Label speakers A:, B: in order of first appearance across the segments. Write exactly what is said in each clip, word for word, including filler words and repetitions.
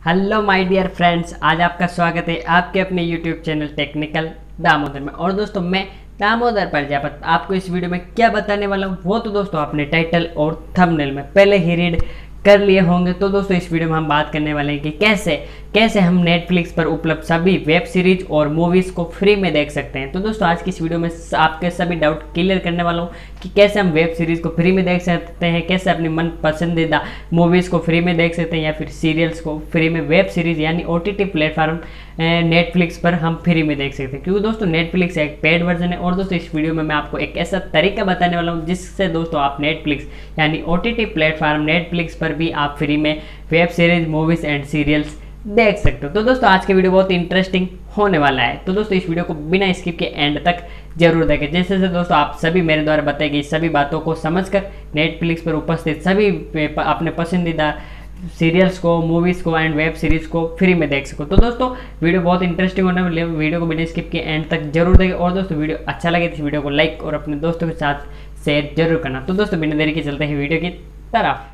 A: Hello my dear friends, आज आपका स्वागत है आपके अपने यूट्यूब चैनल टेक्निकल दामोदर में। और दोस्तों मैं दामोदर प्रजापत आपको इस वीडियो में क्या बताने वाला हूँ वो तो दोस्तों आपने टाइटल और थंबनेल में पहले ही रीड कर लिए होंगे। तो दोस्तों इस वीडियो में हम बात करने वाले हैं कि कैसे कैसे हम नेटफ्लिक्स पर उपलब्ध सभी वेब सीरीज और मूवीज़ को फ्री में देख सकते हैं। तो दोस्तों आज की इस वीडियो में आपके सभी डाउट क्लियर करने वाला हूँ कि कैसे हम वेब सीरीज़ को फ्री में देख सकते हैं, कैसे अपनी मन पसंदीदा मूवीज़ को फ्री में देख सकते हैं या फिर सीरियल्स को फ्री में, वेब सीरीज़ यानी O T T platform Netflix पर हम फ्री में देख सकते हैं। क्योंकि दोस्तों नेटफ्लिक्स एक पेड वर्जन है। और दोस्तों इस वीडियो में मैं आपको एक ऐसा तरीका बताने वाला हूँ जिससे दोस्तों आप नेटफ्लिक्स यानी O T T platform Netflix पर भी आप फ्री में web series, movies and serials देख सकते हो। तो दोस्तों आज के वीडियो बहुत इंटरेस्टिंग होने वाला है। तो दोस्तों इस वीडियो को बिना स्किप के एंड तक जरूर देखें, जैसे से दोस्तों आप सभी मेरे द्वारा बताई गई सभी बातों को समझकर नेटफ्लिक्स पर उपस्थित सभी अपने पसंदीदा सीरियल्स को, मूवीज़ को एंड वेब सीरीज़ को फ्री में देख सको। तो दोस्तों वीडियो बहुत इंटरेस्टिंग होने वाली है, वीडियो को बिना स्किप के एंड तक जरूर देखें। और दोस्तों वीडियो अच्छा लगे तो इस वीडियो को लाइक और अपने दोस्तों के साथ शेयर जरूर करना। तो दोस्तों बिना देरी के चलते हैं वीडियो की तरफ।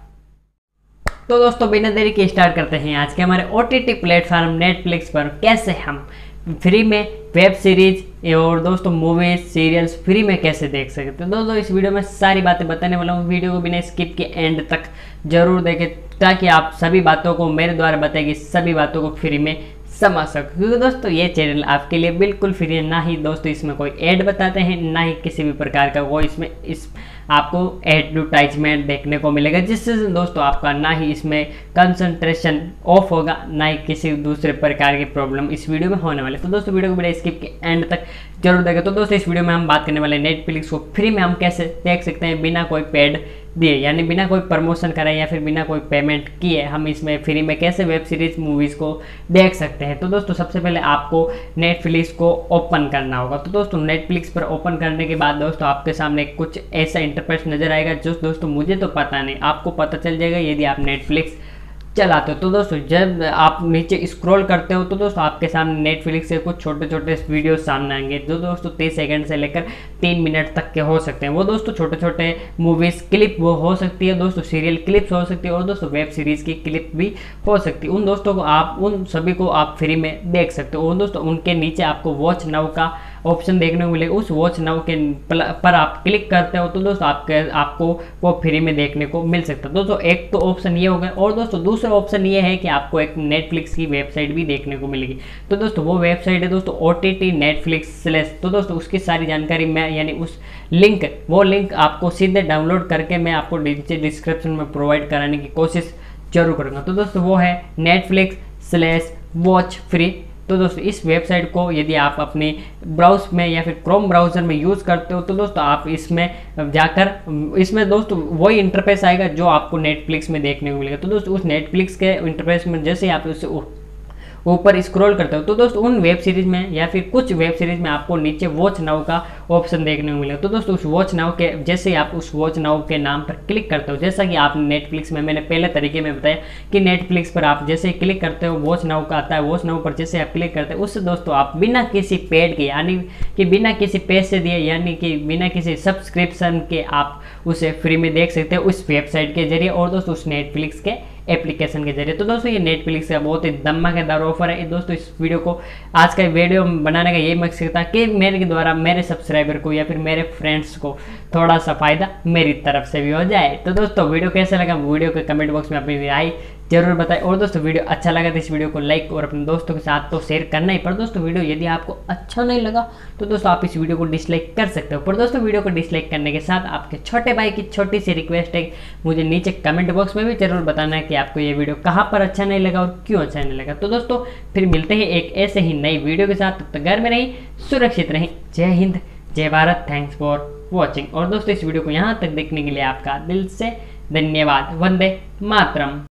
A: तो दोस्तों बिना देरी के स्टार्ट करते हैं आज के हमारे O T T platform Netflix पर कैसे हम फ्री में वेब सीरीज और दोस्तों मूवीज, सीरियल्स फ्री में कैसे देख सकते हैं। तो दोस्तों इस वीडियो में सारी बातें बताने वाला हूँ, वीडियो को बिना स्किप के एंड तक जरूर देखें ताकि आप सभी बातों को, मेरे द्वारा बताई गई सभी बातों को फ्री में समझ सको। क्योंकि दोस्तों ये चैनल आपके लिए बिल्कुल फ्री है, ना ही दोस्तों इसमें कोई ऐड बताते हैं, ना ही किसी भी प्रकार का वो इसमें इस आपको एडवर्टाइजमेंट देखने को मिलेगा, जिससे दोस्तों आपका ना ही इसमें कंसंट्रेशन ऑफ होगा, ना ही किसी दूसरे प्रकार की प्रॉब्लम इस वीडियो में होने वाले। तो दोस्तों वीडियो को बिना स्किप के एंड तक जरूर देखें। तो दोस्तों इस वीडियो में हम बात करने वाले हैं नेटफ्लिक्स को फ्री में हम कैसे देख सकते हैं बिना कोई पेड दिए, यानी बिना कोई प्रमोशन कराए या फिर बिना कोई पेमेंट किए हम इसमें फ्री में कैसे वेब सीरीज, मूवीज़ को देख सकते हैं। तो दोस्तों सबसे पहले आपको नेटफ्लिक्स को ओपन करना होगा। तो दोस्तों नेटफ्लिक्स पर ओपन करने के बाद दोस्तों आपके सामने कुछ ऐसा इंटरफेस नजर आएगा जो दोस्तों मुझे तो पता नहीं, आपको पता चल जाएगा यदि आप नेटफ्लिक्स चलाते हो। तो दोस्तों जब आप नीचे स्क्रॉल करते हो तो दोस्तों आपके सामने नेटफ्लिक्स के कुछ छोटे छोटे वीडियो सामने आएंगे जो दोस्तों तीस सेकंड से लेकर तीन मिनट तक के हो सकते हैं। वो दोस्तों छोटे छोटे मूवीज़ क्लिप वो हो सकती है, दोस्तों सीरियल क्लिप्स हो सकती है और दोस्तों वेब सीरीज़ की क्लिप भी हो सकती है। उन दोस्तों को आप उन सभी को आप फ्री में देख सकते हो। और दोस्तों उनके नीचे आपको वॉच नाउ का ऑप्शन देखने को मिलेगा, उस वॉच नाउ के पर आप क्लिक करते हो तो दोस्तों आपके आपको वो फ्री में देखने को मिल सकता है। दोस्तों एक तो ऑप्शन ये हो गया। और दोस्तों दूसरा ऑप्शन ये है कि आपको एक नेटफ्लिक्स की वेबसाइट भी देखने को मिलेगी। तो दोस्तों वो वेबसाइट है दोस्तों O T T Netflix slash. तो दोस्तों उसकी सारी जानकारी मैं यानी उस लिंक वो लिंक आपको सीधे डाउनलोड करके मैं आपको नीचे डिस्क्रिप्शन में प्रोवाइड कराने की कोशिश जरूर करूँगा। तो दोस्तों वो है नेटफ्लिक्स स्लैश वॉच फ्री। तो दोस्तों इस वेबसाइट को यदि आप अपने ब्राउज में या फिर क्रोम ब्राउज़र में यूज़ करते हो तो दोस्तों आप इसमें जाकर इसमें दोस्तों वही इंटरफेस आएगा जो आपको नेटफ्लिक्स में देखने को मिलेगा। तो दोस्तों उस नेटफ्लिक्स के इंटरफेस में जैसे आप उसे ऊपर स्क्रॉल करते हो तो दोस्तों उन वेब सीरीज में या फिर कुछ वेब सीरीज में आपको नीचे वॉच नाउ का ऑप्शन देखने को मिलेगा। तो दोस्तों उस वॉच नाउ के जैसे आप उस वॉच नाउ के नाम पर क्लिक करते हो, जैसा कि आप नेटफ्लिक्स में मैंने पहले तरीके में बताया कि नेटफ्लिक्स पर आप जैसे क्लिक करते हो वॉच नाउ का आता है, वॉच नाउ पर जैसे आप क्लिक करते हो उससे दोस्तों आप बिना किसी पेड के यानी कि बिना किसी पैसे दिए यानी कि बिना किसी सब्सक्रिप्शन के आप उसे फ्री में देख सकते हो उस वेबसाइट के जरिए और दोस्तों उस नेटफ्लिक्स के एप्लीकेशन के जरिए। तो दोस्तों ये नेटफ्लिक्स का बहुत ही धमाकेदार ऑफर है। दोस्तों इस वीडियो को आज का वीडियो बनाने का ये मकसद था कि मेरे द्वारा मेरे सब्सक्राइबर को या फिर मेरे फ्रेंड्स को थोड़ा सा फायदा मेरी तरफ से भी हो जाए। तो दोस्तों वीडियो कैसा लगा वीडियो के कमेंट बॉक्स में अपनी राय जरूर बताएं। और दोस्तों वीडियो अच्छा लगा तो इस वीडियो को लाइक और अपने दोस्तों के साथ तो शेयर करना ही, पर दोस्तों वीडियो यदि आपको अच्छा नहीं लगा तो दोस्तों आप इस वीडियो को डिसलाइक कर सकते हो। पर दोस्तों वीडियो को डिसलाइक करने के साथ आपके छोटे भाई की छोटी सी रिक्वेस्ट है, मुझे नीचे कमेंट बॉक्स में भी जरूर बताना है कि आपको ये वीडियो कहाँ पर अच्छा नहीं लगा और क्यों अच्छा नहीं लगा। तो दोस्तों फिर मिलते हैं एक ऐसे ही नई वीडियो के साथ, तब तक घर में रहीं, सुरक्षित रहें। जय हिंद, जय भारत, थैंक्स फॉर वॉचिंग। और दोस्तों इस वीडियो को यहाँ तक देखने के लिए आपका दिल से धन्यवाद। वंदे मातरम।